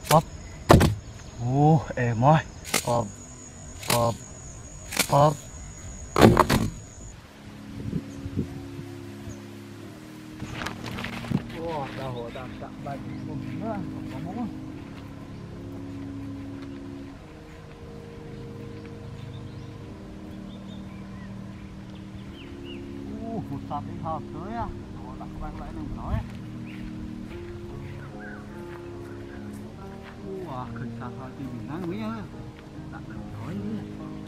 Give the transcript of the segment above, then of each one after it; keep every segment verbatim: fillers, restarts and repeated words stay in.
bóp. Ô, êm ơi. Bóp, bóp, bóp. Wow, dah hồ tak tak baik. Nah, ngomong. Uh, pusat ini hot tuh ya. Hồ tak bang lại đừng nói. Wah, khẩn sạc hot thì mình nắng mấy á. Tak đừng nói nữa.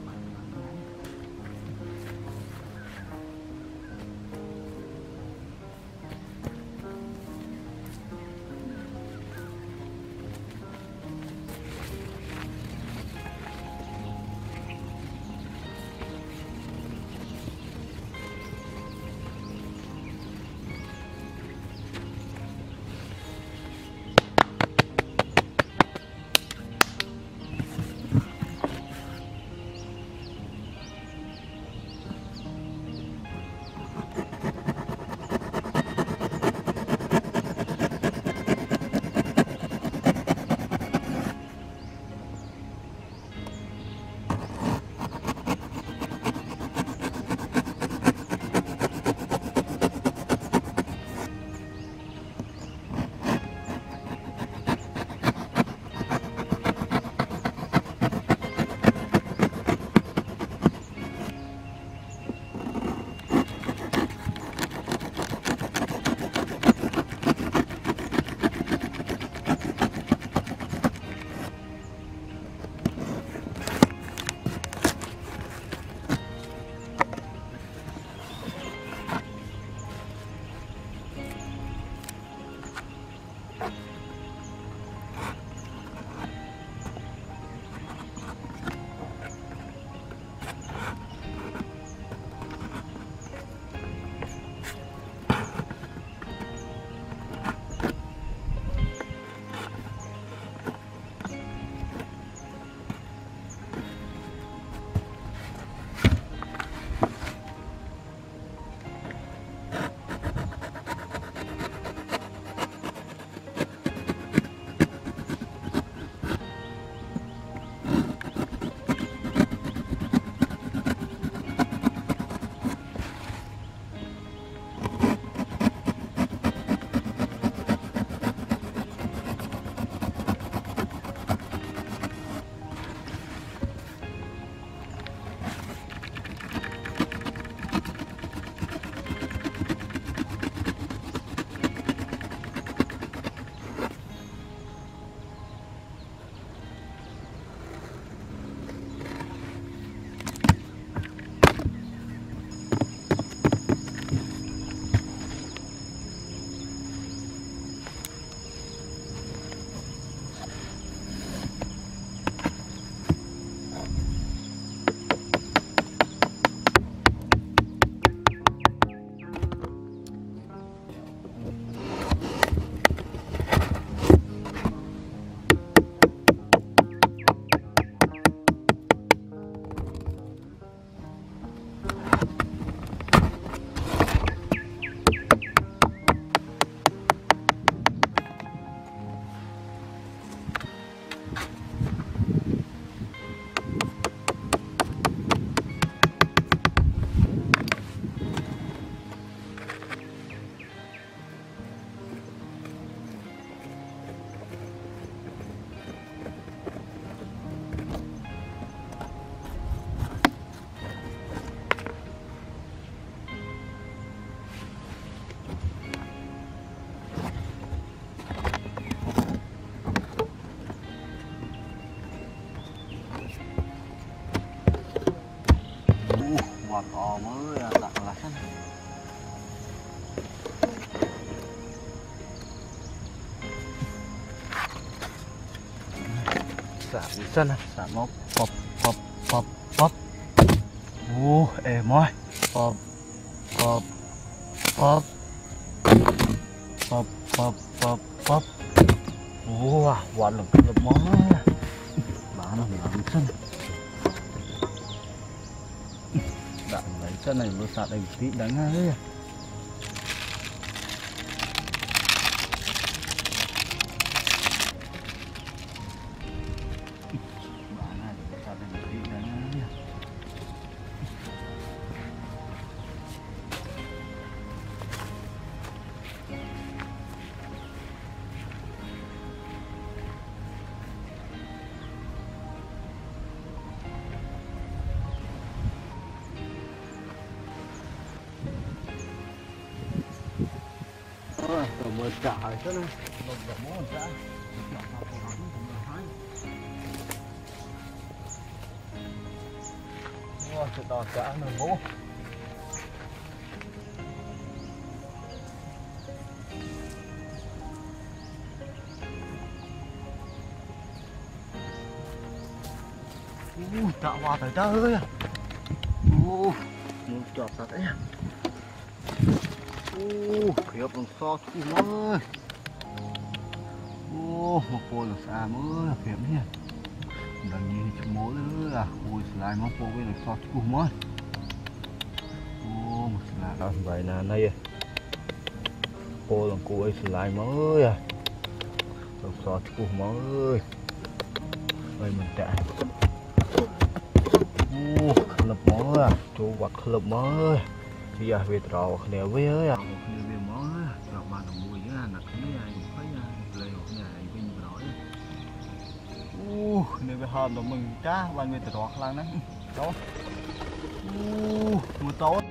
Bọt cò mới đặt là sân. Xả mũi sân này, xả móc, bóp, bóp, bóp, bóp. Ô, êm ơi. Bóp, bóp, bóp. Bóp, bóp, bóp, bóp. Ô, quả lực lực mó. Bà nó làm sân. Đạn lấy chân này vừa sạt đầy tí đánh ngay. rồi trả cho nên lột vào món trả ngon sẽ đòn trả nó ngố uh, trả vào tới trời ơi uh, muốn chọt thật đấy uh, khiếp bằng so chú ơi uh, một bồi là xa mới khiếp nha đang nhìn chụp mối nữa à ui slide món bồi với là so chú mới uh, một slide đó vậy là này bồi là cô ấy slide mới à được so chú mới đây mình chạy uh, lập mới à chú vật lập mới chỉ là việc trò nè với à nè về mới trò ba đồng mùi á nè cái này phải lấy một ngày bên nói uh nè về hôm đó mình cá ban về trò khăn đấy đó uh mưa tối